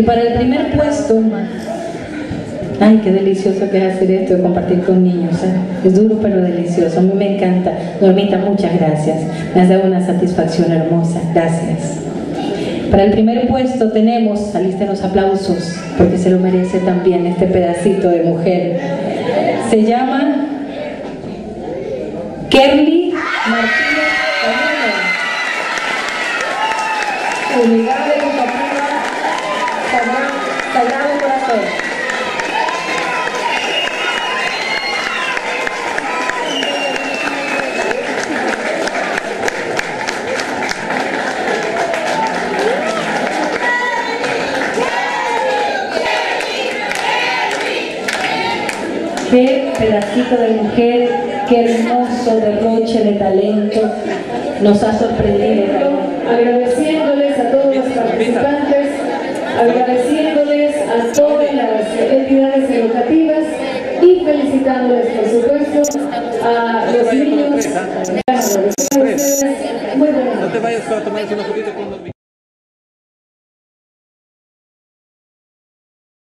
Y para el primer puesto, ay, qué delicioso que es hacer esto de compartir con niños, ¿eh? Es duro pero delicioso, a mí me encanta. Normita, muchas gracias, me has dado una satisfacción hermosa, gracias. Para el primer puesto tenemos, alisten los aplausos, porque se lo merece también este pedacito de mujer. Se llama Kerly Martínez Camino. Unidad Educativa Sagrado Corazón. Qué pedacito de mujer, qué hermoso derroche de talento, nos ha sorprendido. Agradeciéndoles a todos los participantes, agradeciéndoles a todas las entidades educativas y felicitándoles, por supuesto, a los niños. Muy buenas. No te vayas para tomarse una fotito.